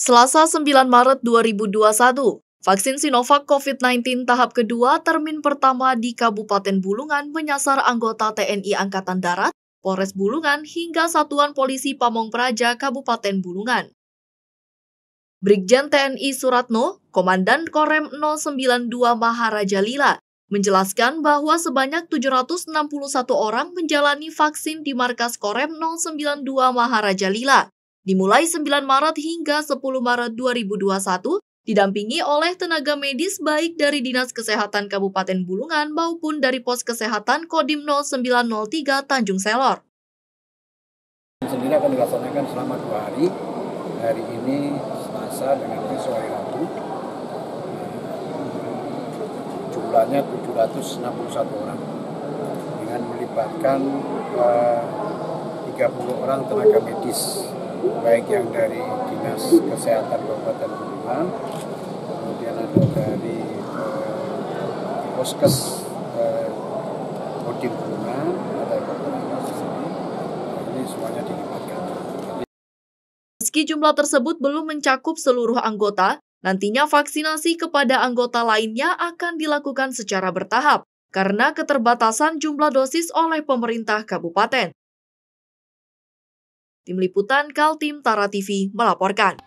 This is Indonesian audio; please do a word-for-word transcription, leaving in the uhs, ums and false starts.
Selasa sembilan Maret dua ribu dua puluh satu, vaksin Sinovac covid sembilan belas tahap kedua termin pertama di Kabupaten Bulungan menyasar anggota T N I Angkatan Darat, Polres Bulungan hingga Satuan Polisi Pamong Praja Kabupaten Bulungan. Brigjen T N I Suratno, Komandan Korem nol sembilan dua Maharaja Lila, menjelaskan bahwa sebanyak tujuh ratus enam puluh satu orang menjalani vaksin di markas Korem nol sembilan dua Maharaja Lila, dimulai sembilan Maret hingga sepuluh Maret dua ribu dua puluh satu, didampingi oleh tenaga medis baik dari Dinas Kesehatan Kabupaten Bulungan maupun dari Pos Kesehatan Kodim nol sembilan nol tiga Tanjung Selor. Sendiri akan dilaksanakan selama dua hari, hari ini Selasa dengan besok hari Rabu. Jumlahnya tujuh ratus enam puluh satu orang dengan melibatkan uh, tiga puluh orang tenaga medis, baik yang dari Dinas Kesehatan Kabupaten Bulungan, kemudian ada dari uh, Poskes uh, Kodim Bulungan, ada beberapa di sini. Ini semuanya dilibatkan. Meski jumlah tersebut belum mencakup seluruh anggota, nantinya vaksinasi kepada anggota lainnya akan dilakukan secara bertahap karena keterbatasan jumlah dosis oleh pemerintah kabupaten. Tim Liputan Kaltim Tara T V melaporkan.